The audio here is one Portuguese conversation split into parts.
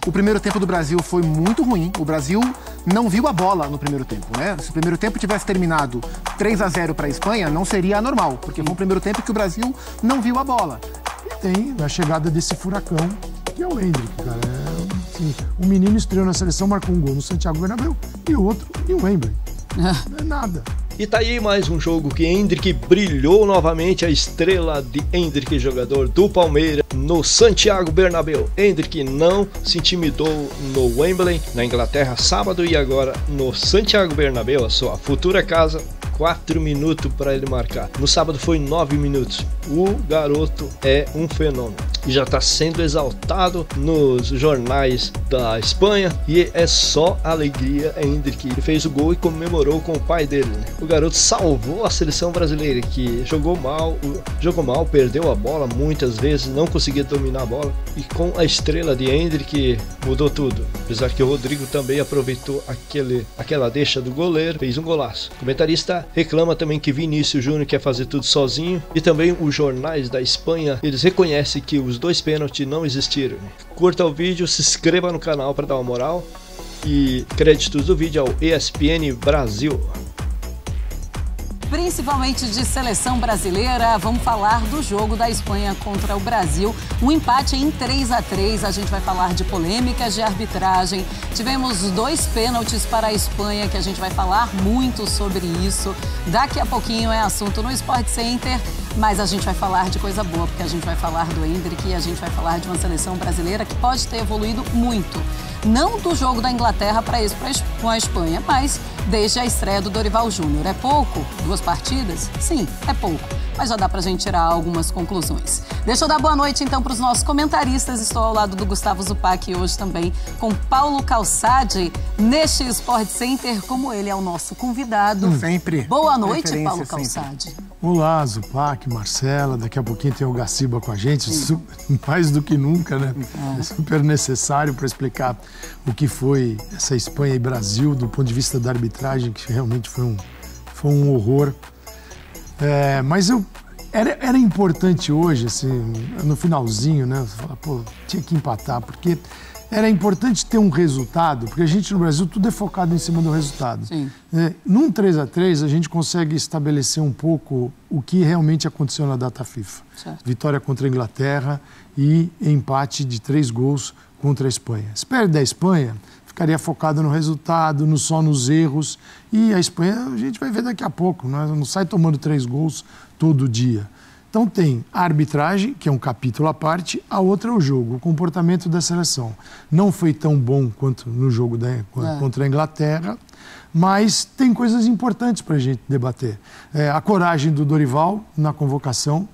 O primeiro tempo do Brasil foi muito ruim. O Brasil não viu a bola no primeiro tempo, né? Se o primeiro tempo tivesse terminado 3-0 para a Espanha, não seria anormal, porque foi um primeiro tempo que o Brasil não viu a bola. E tem a chegada desse furacão, que é o Endrick, cara. Assim, um menino estreou na seleção, marcou um gol no Santiago Bernabéu e o outro em Wembley. Não é nada. E tá aí mais um jogo que Endrick brilhou novamente, a estrela de Endrick, jogador do Palmeiras, no Santiago Bernabéu. Endrick não se intimidou no Wembley, na Inglaterra, sábado, e agora no Santiago Bernabéu, a sua futura casa. 4 minutos para ele marcar. No sábado foi 9 minutos. O garoto é um fenômeno e já está sendo exaltado nos jornais da Espanha, e é só alegria. Endrick, ele fez o gol e comemorou com o pai dele, né? O garoto salvou a seleção brasileira, que jogou mal, perdeu a bola muitas vezes, não conseguia dominar a bola, e com a estrela de Endrick mudou tudo. Apesar que o Rodrigo também aproveitou aquela deixa do goleiro, fez um golaço. O comentarista reclama também que Vinícius Júnior quer fazer tudo sozinho, e também os jornais da Espanha, eles reconhecem que os 2 pênaltis não existiram. Curta o vídeo, se inscreva no canal para dar uma moral, e créditos do vídeo ao ESPN Brasil. Principalmente de seleção brasileira, vamos falar do jogo da Espanha contra o Brasil. Um empate em 3-3, a gente vai falar de polêmicas de arbitragem. Tivemos 2 pênaltis para a Espanha, que a gente vai falar muito sobre isso. Daqui a pouquinho é assunto no Sport Center, mas a gente vai falar de coisa boa, porque a gente vai falar do Endrick e a gente vai falar de uma seleção brasileira que pode ter evoluído muito. Não do jogo da Inglaterra para isso, com a Espanha, mas desde a estreia do Dorival Júnior. É pouco? 2 partidas? Sim, é pouco. Mas já dá pra gente tirar algumas conclusões. Deixa eu dar boa noite, então, para os nossos comentaristas. Estou ao lado do Gustavo Zupac hoje também com Paulo Calçade, neste Sport Center, como ele é o nosso convidado. Sempre. Boa noite, Paulo Calçade. Olá, Zupac, Marcela, daqui a pouquinho tem o Gaciba com a gente, mais do que nunca, né? É super necessário para explicar o que foi essa Espanha e Brasil do ponto de vista da arbitragem, que realmente foi um horror. Mas era importante hoje, assim, no finalzinho, né? Falar, pô, tinha que empatar, porque era importante ter um resultado, porque a gente no Brasil tudo é focado em cima do resultado. Sim. Num 3-3 a gente consegue estabelecer um pouco o que realmente aconteceu na data FIFA. Certo. Vitória contra a Inglaterra e empate de 3 gols contra a Espanha. Se perde a Espanha, ficaria focado no resultado, só nos erros. E a Espanha a gente vai ver daqui a pouco, não sai tomando 3 gols todo dia. Então tem a arbitragem, que é um capítulo à parte, a outra é o jogo, o comportamento da seleção. Não foi tão bom quanto no jogo contra a Inglaterra, mas tem coisas importantes para a gente debater. A coragem do Dorival na convocação,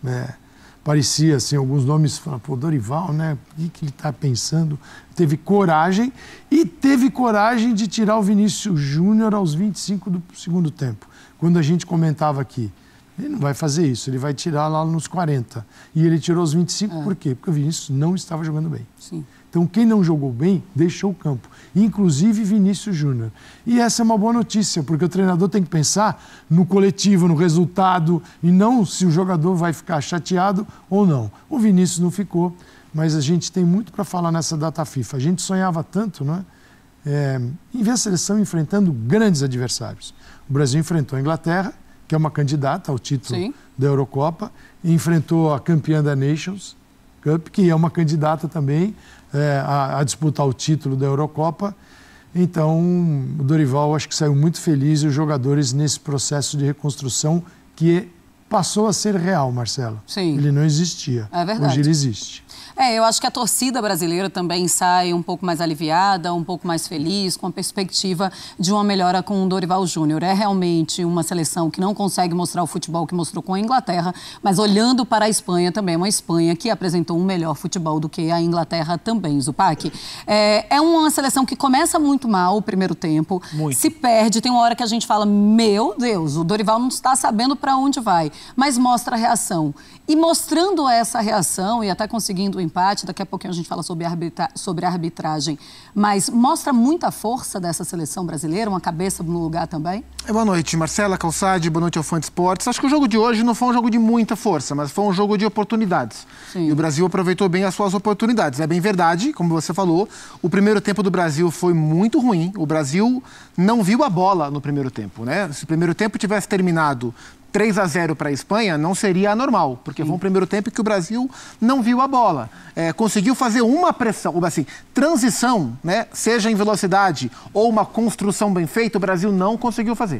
parecia assim, alguns nomes falaram, pô, Dorival, né? O que ele está pensando? Teve coragem e teve coragem de tirar o Vinícius Júnior aos 25 do segundo tempo. Quando a gente comentava aqui, ele não vai fazer isso, ele vai tirar lá nos 40. E ele tirou os 25, por quê? Porque o Vinícius não estava jogando bem. Sim. Então, quem não jogou bem, deixou o campo. Inclusive Vinícius Júnior. E essa é uma boa notícia, porque o treinador tem que pensar no coletivo, no resultado, e não se o jogador vai ficar chateado ou não. O Vinícius não ficou, mas a gente tem muito para falar nessa data FIFA. A gente sonhava tanto, não é? Em ver a seleção enfrentando grandes adversários. O Brasil enfrentou a Inglaterra, que é uma candidata ao título da Eurocopa, e enfrentou a campeã da Nations Cup, que é uma candidata também a disputar o título da Eurocopa. Então, o Dorival acho que saiu muito feliz, e os jogadores nesse processo de reconstrução que passou a ser real, Marcelo. Sim. Ele não existia. É verdade. Hoje ele existe. Eu acho que a torcida brasileira também sai um pouco mais aliviada, um pouco mais feliz, com a perspectiva de uma melhora com o Dorival Júnior. É realmente uma seleção que não consegue mostrar o futebol que mostrou com a Inglaterra, mas olhando para a Espanha também, uma Espanha que apresentou um melhor futebol do que a Inglaterra também, Zupac. É uma seleção que começa muito mal o primeiro tempo, se perde, tem uma hora que a gente fala, meu Deus, o Dorival não está sabendo para onde vai. mas mostra a reação. E mostrando essa reação e até conseguindo o empate, daqui a pouquinho a gente fala sobre a arbitragem, mas mostra muita força dessa seleção brasileira, uma cabeça no lugar também? Boa noite, Marcela, Calçade, boa noite ao Fã de Esportes. Acho que o jogo de hoje não foi um jogo de muita força, mas foi um jogo de oportunidades. Sim. E o Brasil aproveitou bem as suas oportunidades. É bem verdade, como você falou, o primeiro tempo do Brasil foi muito ruim. O Brasil não viu a bola no primeiro tempo, né? Se o primeiro tempo tivesse terminado 3-0 para a Espanha, não seria anormal, porque foi um primeiro tempo que o Brasil não viu a bola. Conseguiu fazer uma pressão, assim, transição, né, seja em velocidade ou uma construção bem feita, o Brasil não conseguiu fazer.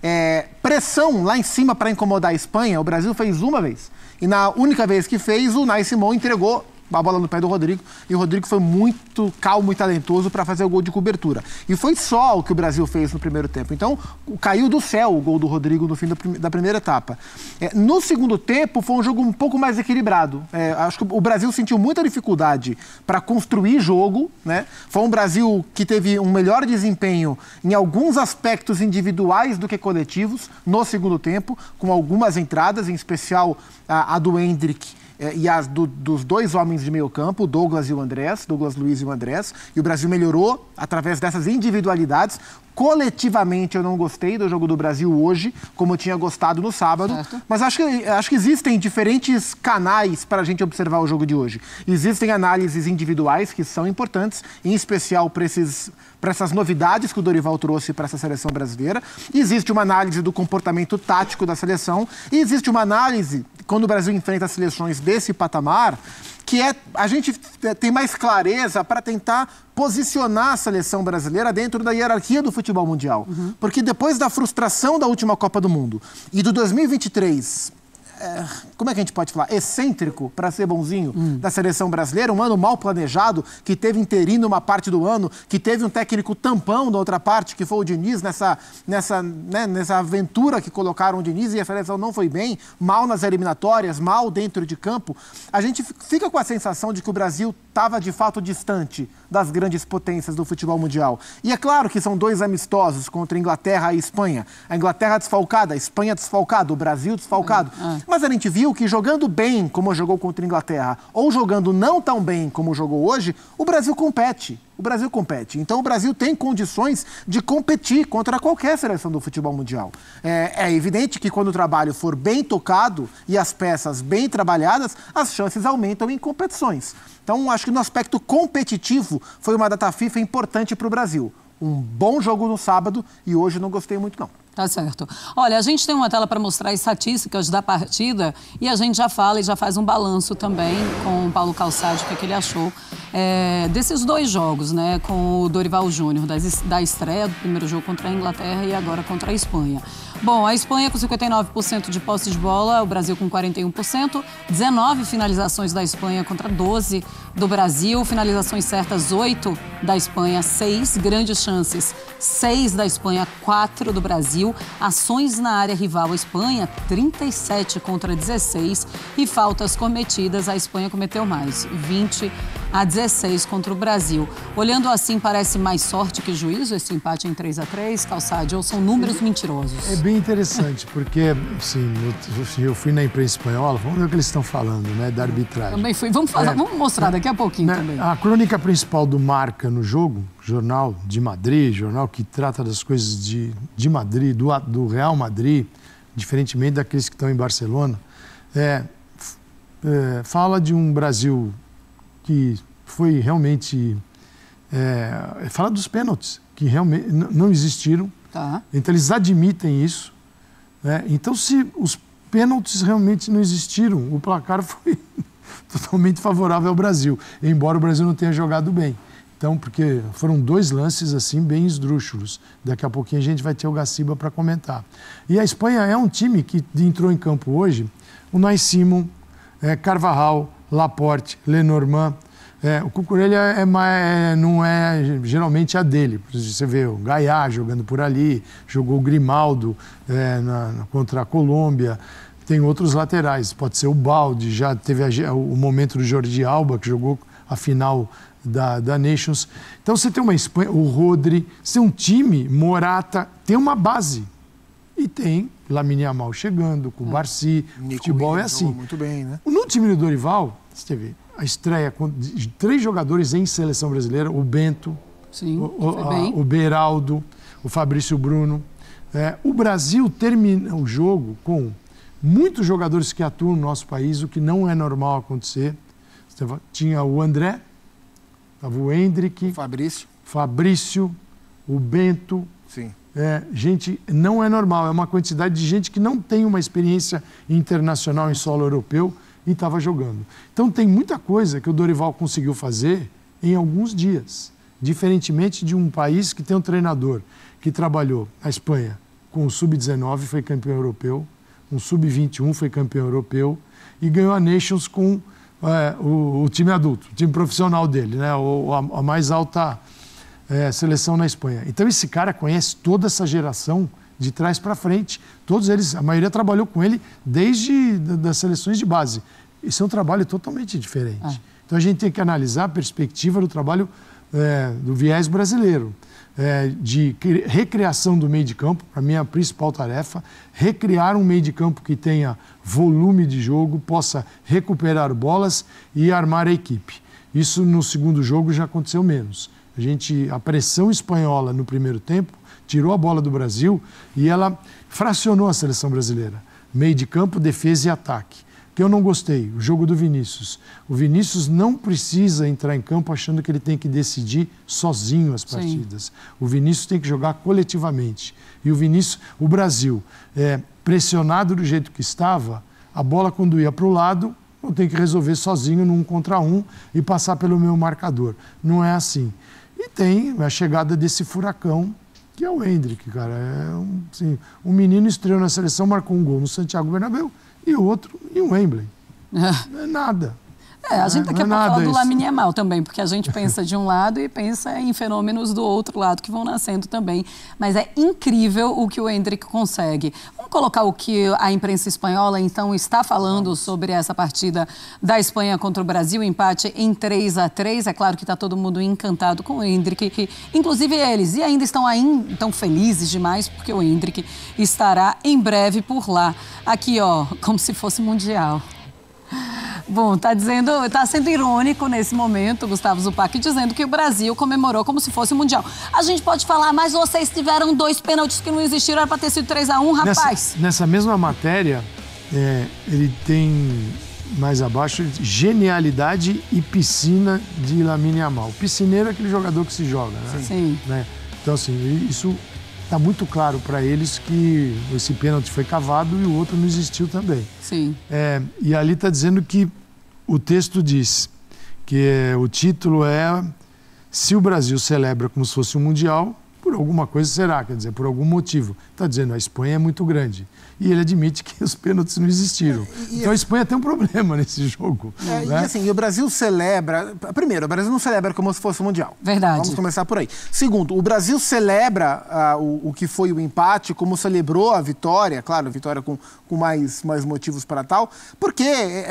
Pressão lá em cima para incomodar a Espanha, o Brasil fez uma vez. E na única vez que fez, o Unai Simón entregou a bola no pé do Rodrigo, e o Rodrigo foi muito calmo e talentoso para fazer o gol de cobertura. E foi só o que o Brasil fez no primeiro tempo. Então, caiu do céu o gol do Rodrigo no fim da primeira etapa. No segundo tempo, foi um jogo um pouco mais equilibrado. Acho que o Brasil sentiu muita dificuldade para construir jogo, né? Foi um Brasil que teve um melhor desempenho em alguns aspectos individuais do que coletivos no segundo tempo, com algumas entradas, em especial a do Endrick, e as dos dois homens de meio campo, o Douglas Luiz e o Andrés, e o Brasil melhorou através dessas individualidades. Coletivamente eu não gostei do jogo do Brasil hoje, como eu tinha gostado no sábado, certo. Mas acho que existem diferentes canais para a gente observar o jogo de hoje. Existem análises individuais que são importantes, em especial para essas novidades que o Dorival trouxe para essa seleção brasileira. Existe uma análise do comportamento tático da seleção e existe uma análise, quando o Brasil enfrenta seleções desse patamar, que a gente tem mais clareza para tentar posicionar a seleção brasileira dentro da hierarquia do futebol mundial. Porque depois da frustração da última Copa do Mundo e do 2023... como é que a gente pode falar? Excêntrico, para ser bonzinho, da seleção brasileira, um ano mal planejado, que teve interino uma parte do ano, que teve um técnico tampão da outra parte, que foi o Diniz, nessa aventura que colocaram o Diniz, e a seleção não foi bem, mal nas eliminatórias, mal dentro de campo. A gente fica com a sensação de que o Brasil estava de fato distante das grandes potências do futebol mundial. E é claro que são dois amistosos contra a Inglaterra e a Espanha. A Inglaterra desfalcada, a Espanha desfalcada, o Brasil desfalcado. Mas a gente viu que jogando bem, como jogou contra a Inglaterra, ou jogando não tão bem como jogou hoje, o Brasil compete. O Brasil compete. Então o Brasil tem condições de competir contra qualquer seleção do futebol mundial. É evidente que quando o trabalho for bem tocado e as peças bem trabalhadas, as chances aumentam em competições. Então acho que no aspecto competitivo foi uma data FIFA importante para o Brasil. Um bom jogo no sábado e hoje não gostei muito não. Tá certo. Olha, a gente tem uma tela para mostrar estatísticas da partida e a gente já fala e já faz um balanço também com o Paulo Calçade, o que ele achou desses dois jogos, né? Com o Dorival Júnior, da estreia do primeiro jogo contra a Inglaterra e agora contra a Espanha. Bom, a Espanha com 59% de posse de bola, o Brasil com 41%, 19 finalizações da Espanha contra 12 do Brasil, finalizações certas 8 da Espanha, 6 grandes chances, 6 da Espanha, 4 do Brasil, ações na área rival, a Espanha 37 contra 16 e faltas cometidas, a Espanha cometeu mais, 20-16 contra o Brasil. Olhando assim, parece mais sorte que juízo esse empate em 3-3, Calçade, ou são números mentirosos? É bem interessante, porque assim, eu fui na imprensa espanhola, vamos ver o que eles estão falando, né, da arbitragem. Também fui. Vamos mostrar daqui a pouquinho também. A crônica principal do Marca no jogo, jornal de Madrid, jornal que trata das coisas de Madrid, do Real Madrid, diferentemente daqueles que estão em Barcelona, fala de um Brasil que foi realmente... fala dos pênaltis, que realmente não existiram. Tá. Então, eles admitem isso. Né? Então, se os pênaltis realmente não existiram, o placar foi totalmente favorável ao Brasil, embora o Brasil não tenha jogado bem. Então, porque foram dois lances assim bem esdrúxulos. Daqui a pouquinho a gente vai ter o Gaciba para comentar. E a Espanha é um time que entrou em campo hoje, o Unai Simón, Carvajal, Laporte, Lenormand. O Cucurella não é geralmente a dele. Você vê o Gaiá jogando por ali, jogou o Grimaldo contra a Colômbia. Tem outros laterais, pode ser o Balde, já teve o momento do Jordi Alba, que jogou a final da Nations. Então você tem uma Espanha, o Rodri, você tem um time, Morata, tem uma base. E tem Lamine Yamal chegando, com o Barsi, o futebol é assim. Muito bem, né? No time do Dorival, você teve a estreia de 3 jogadores em seleção brasileira, o Bento, o Beraldo, o Fabrício Bruno. O Brasil termina o jogo com muitos jogadores que atuam no nosso país, o que não é normal acontecer. Tinha o André, estava o Endrick, Fabrício, o Bento. Sim. Gente, não é normal, é uma quantidade de gente que não tem uma experiência internacional em solo europeu e estava jogando. Então tem muita coisa que o Dorival conseguiu fazer em alguns dias, diferentemente de um país que tem um treinador que trabalhou, a Espanha, com o Sub-19, foi campeão europeu, um Sub-21 foi campeão europeu e ganhou a Nations com o time adulto, o time profissional dele, né? A mais alta seleção na Espanha. Então esse cara conhece toda essa geração de trás para frente. Todos eles, a maioria trabalhou com ele desde das seleções de base. Isso é um trabalho totalmente diferente. Então a gente tem que analisar a perspectiva do trabalho do viés brasileiro. De recriação do meio de campo, para mim é a principal tarefa, recriar um meio de campo que tenha volume de jogo, possa recuperar bolas e armar a equipe. Isso no segundo jogo já aconteceu menos. A pressão espanhola no primeiro tempo tirou a bola do Brasil e ela fracionou a seleção brasileira. Meio de campo, defesa e ataque. Que eu não gostei, o jogo do Vinícius. O Vinícius não precisa entrar em campo achando que ele tem que decidir sozinho as partidas. Sim. O Vinícius tem que jogar coletivamente. E o Brasil, pressionado do jeito que estava, a bola quando ia para o lado, eu tenho que resolver sozinho num contra um e passar pelo meu marcador. Não é assim. E tem a chegada desse furacão, que é o Endrick, cara. Um menino estreou na seleção, marcou um gol no Santiago Bernabéu e o outro em Wembley. Não é nada. A gente daqui a pouco fala do Lamine Yamal também, porque a gente pensa de um lado e pensa em fenômenos do outro lado que vão nascendo também. Mas é incrível o que o Endrick consegue. Vamos colocar o que a imprensa espanhola, então, está falando sobre essa partida da Espanha contra o Brasil, empate em 3-3. É claro que está todo mundo encantado com o Endrick, inclusive eles. E ainda estão felizes demais, porque o Endrick estará em breve por lá. Aqui, ó, como se fosse mundial. Bom, tá sendo irônico nesse momento, Gustavo Zupac, dizendo que o Brasil comemorou como se fosse o Mundial. A gente pode falar, mas vocês tiveram 2 pênaltis que não existiram, era para ter sido 3-1, rapaz. Nessa mesma matéria, ele tem mais abaixo genialidade e piscina de Lamine Yamal. Piscineiro é aquele jogador que se joga, né? Sim. Então, assim, isso está muito claro para eles que esse pênalti foi cavado e o outro não existiu também. Sim. E ali está dizendo que o texto diz que o título é se o Brasil celebra como se fosse um Mundial, por alguma coisa será, quer dizer, por algum motivo. Está dizendo a Espanha é muito grande. E ele admite que os pênaltis não existiram. Então a Espanha tem um problema nesse jogo. Né? E assim, o Brasil celebra... Primeiro, o Brasil não celebra como se fosse um Mundial. Verdade. Vamos começar por aí. Segundo, o Brasil celebra o que foi o empate, como celebrou a vitória, claro, a vitória com mais motivos para tal, porque...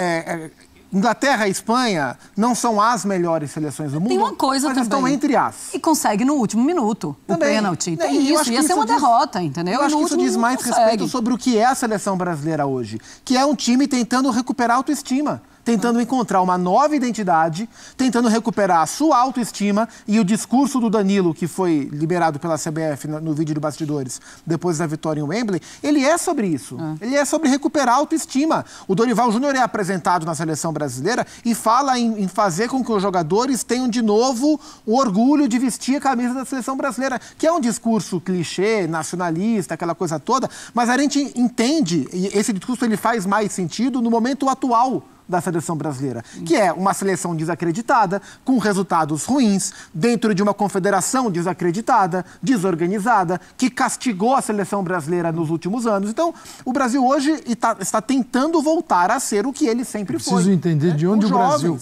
Inglaterra e Espanha não são as melhores seleções do mundo. Tem uma coisa mas também. Estão entre as. E consegue no último minuto também, o pênalti. Tem isso, ia ser uma derrota, entendeu? Eu acho que isso diz mais respeito sobre o que é a seleção brasileira hoje. Que é um time tentando recuperar a autoestima. Tentando encontrar uma nova identidade, tentando recuperar a sua autoestima, e o discurso do Danilo, que foi liberado pela CBF no vídeo de bastidores, depois da vitória em Wembley, ele é sobre isso. Ele é sobre recuperar a autoestima. O Dorival Júnior é apresentado na seleção brasileira e fala em fazer com que os jogadores tenham de novo o orgulho de vestir a camisa da seleção brasileira, que é um discurso clichê, nacionalista, aquela coisa toda, mas a gente entende, e esse discurso ele faz mais sentido no momento atual da seleção brasileira, que é uma seleção desacreditada, com resultados ruins, dentro de uma confederação desacreditada, desorganizada, que castigou a seleção brasileira nos últimos anos. Então, o Brasil hoje está tentando voltar a ser o que ele sempre foi. Preciso entender de onde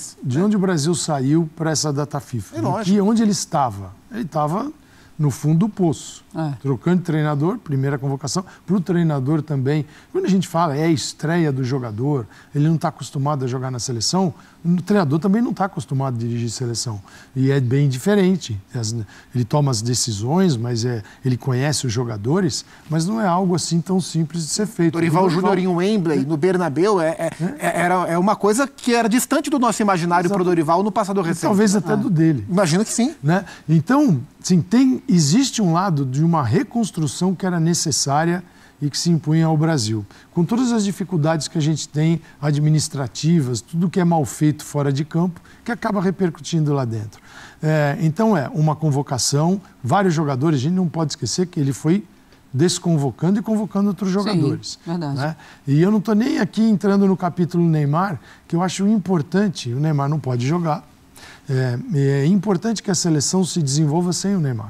o Brasil saiu para essa data FIFA. Onde ele estava? Ele estava no fundo do poço, trocando de treinador, primeira convocação, para o treinador também. Quando a gente fala a estreia do jogador, ele não está acostumado a jogar na seleção, o treinador também não está acostumado a dirigir seleção. E é bem diferente. Ele toma as decisões, mas ele conhece os jogadores, mas não é algo assim tão simples de ser feito. Dorival Júnior em Wembley, no Bernabéu, é uma coisa que era distante do nosso imaginário para o Dorival no passado recente. Talvez até do dele. Imagino que sim. Né? Então, sim, existe um lado de uma reconstrução que era necessária e que se impunha ao Brasil. Com todas as dificuldades que a gente tem, administrativas, tudo que é mal feito fora de campo, que acaba repercutindo lá dentro. Então, uma convocação, vários jogadores, a gente não pode esquecer que ele foi desconvocando e convocando outros jogadores. Sim, verdade. Né? E eu não estou nem aqui entrando no capítulo Neymar, que eu acho importante, o Neymar não pode jogar. É importante que a seleção se desenvolva sem o Neymar.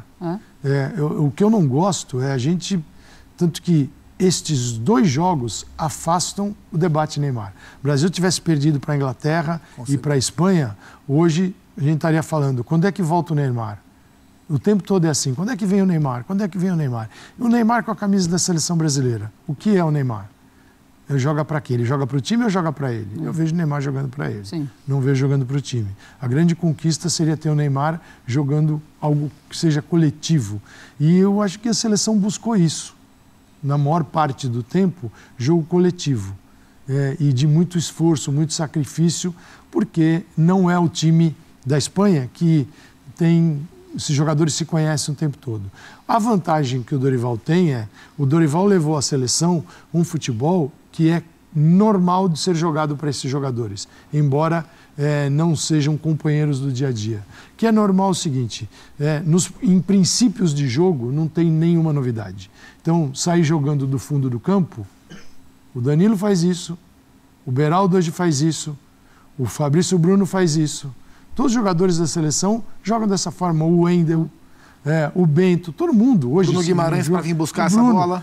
O que eu não gosto é a gente... Tanto que estes 2 jogos afastam o debate Neymar. O Brasil tivesse perdido para a Inglaterra e para a Espanha, hoje a gente estaria falando, quando é que volta o Neymar? O tempo todo é assim, quando é que vem o Neymar? Quando é que vem o Neymar? E o Neymar com a camisa da seleção brasileira. O que é o Neymar? Ele joga para quê? Ele joga para o time ou joga para ele? Eu vejo o Neymar jogando para ele. Sim. Não vejo jogando para o time. A grande conquista seria ter o Neymar jogando algo que seja coletivo. E eu acho que a seleção buscou isso. Na maior parte do tempo, jogo coletivo. E de muito esforço, muito sacrifício, porque não é o time da Espanha que tem... Esses jogadores se conhecem o tempo todo. A vantagem que o Dorival tem o Dorival levou à seleção um futebol que é normal de ser jogado para esses jogadores, embora não sejam companheiros do dia a dia. Que é normal o seguinte, em princípios de jogo não tem nenhuma novidade. Então, sair jogando do fundo do campo, o Danilo faz isso, o Beraldo hoje faz isso, o Fabrício Bruno faz isso. Todos os jogadores da seleção jogam dessa forma, o Wendel, o Bento, todo mundo. Hoje, Bruno Guimarães para vir buscar essa bola.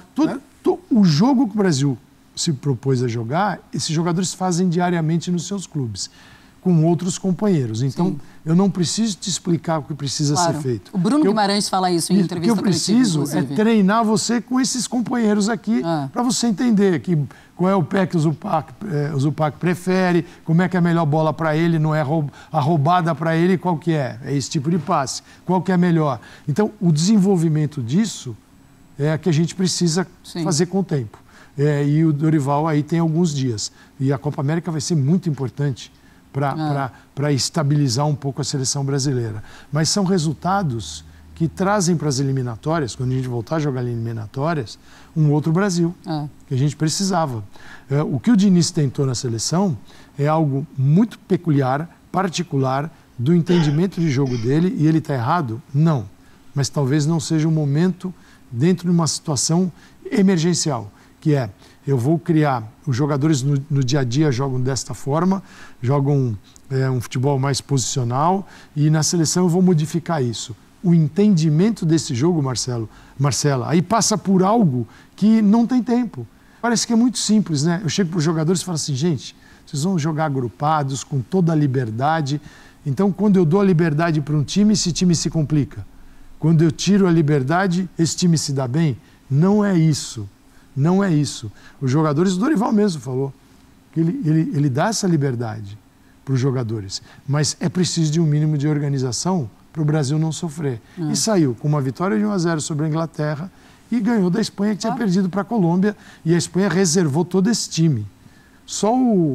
O jogo que o Brasil se propôs a jogar, esses jogadores fazem diariamente nos seus clubes, com outros companheiros. Então, sim, eu não preciso te explicar o que precisa ser feito. O Bruno Guimarães fala isso em entrevista coletiva. O que eu preciso é treinar você com esses companheiros aqui, para você entender qual é o pé que o Zupac prefere, como é que é a melhor bola para ele, não é a roubada para ele, qual que é? É esse tipo de passe. Qual que é melhor? Então, o desenvolvimento disso é que a gente precisa fazer com o tempo. E o Dorival aí tem alguns dias. E a Copa América vai ser muito importante para estabilizar um pouco a seleção brasileira. Mas são resultados que trazem para as eliminatórias, quando a gente voltar a jogar eliminatórias, um outro Brasil, que a gente precisava. O que o Diniz tentou na seleção é algo muito peculiar, particular, do entendimento de jogo dele, e ele está errado? Não. Mas talvez não seja o momento dentro de uma situação emergencial, que eu vou criar, os jogadores no dia a dia jogam desta forma, jogam um futebol mais posicional, e na seleção eu vou modificar isso. O entendimento desse jogo, Marcela, aí passa por algo que não tem tempo. Parece que é muito simples, né? Eu chego para os jogadores e falo assim, gente, vocês vão jogar agrupados, com toda a liberdade. Então, quando eu dou a liberdade para um time, esse time se complica. Quando eu tiro a liberdade, esse time se dá bem. Não é isso. Não é isso. Os jogadores, o Dorival mesmo falou, que ele dá essa liberdade para os jogadores, mas é preciso de um mínimo de organização para o Brasil não sofrer. E saiu com uma vitória de 1-0 sobre a Inglaterra e ganhou da Espanha, que tinha perdido para a Colômbia, e a Espanha reservou todo esse time. Só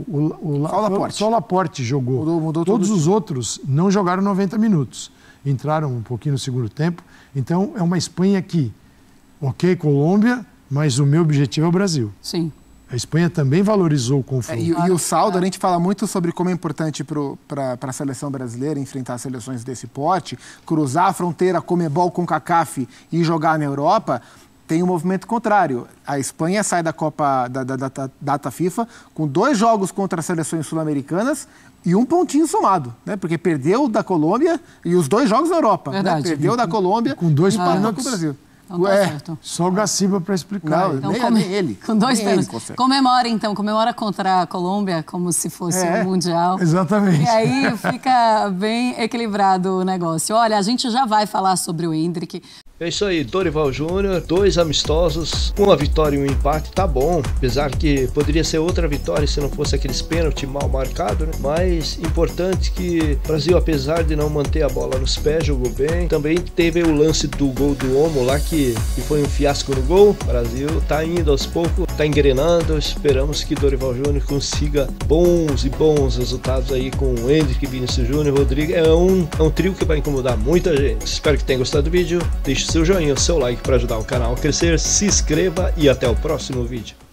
o Laporte jogou. Mudou todos os outros não jogaram 90 minutos. Entraram um pouquinho no segundo tempo. Então, é uma Espanha que, Colômbia, mas o meu objetivo é o Brasil. Sim. A Espanha também valorizou o confronto. E o saldo, a gente fala muito sobre como é importante para a seleção brasileira enfrentar seleções desse porte, cruzar a fronteira Comebol com CONCACAF e jogar na Europa. Tem um movimento contrário. A Espanha sai da Copa da data FIFA com 2 jogos contra as seleções sul-americanas e 1 pontinho somado, né? Porque perdeu da Colômbia e os 2 jogos na Europa. Né? Perdeu da Colômbia com 2 pênaltis com o Brasil. Então tá certo. Só o Gaciba para explicar. Não, então, nem ele. Com 2 pênaltis. Comemora contra a Colômbia como se fosse um Mundial. Exatamente. E aí fica bem equilibrado o negócio. Olha, a gente já vai falar sobre o Endrick. É isso aí, Dorival Júnior, 2 amistosos, uma vitória e um empate, tá bom. Apesar que poderia ser outra vitória se não fosse aqueles pênaltis mal marcados, né? Mas importante que o Brasil, apesar de não manter a bola nos pés, jogou bem. Também teve o lance do gol do Olmo lá, que foi um fiasco no gol. O Brasil tá indo aos poucos, tá engrenando. Esperamos que Dorival Júnior consiga bons resultados aí com o Endrick, Vinícius Júnior, Rodrigo. É um trio que vai incomodar muita gente. Espero que tenha gostado do vídeo. Deixe seu joinha, seu like para ajudar o canal a crescer. Se inscreva e até o próximo vídeo.